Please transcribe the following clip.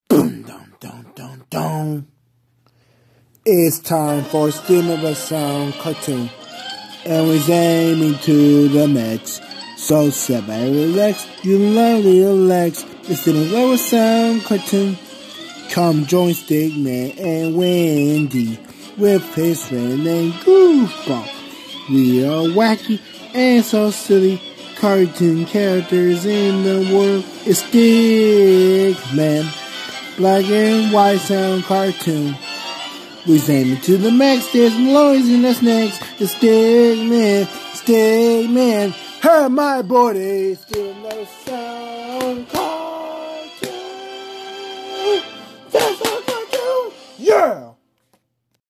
Boom, dum, dum, dum, dum. It's time for Stickman sound cartoon, and we're aiming to the max. So sit back and relax, you lovely relax. It's Stickman sound cartoon. Come join Stickman and Wendy with his friend named Goofball. We are wacky and so silly cartoon characters in the world. It's Stickman, black and white sound cartoon. We're aiming to the max, there's noise in the snacks. It's Stickman, Stickman. Hey, my body, still no sound cartoon. That's a cartoon, yeah!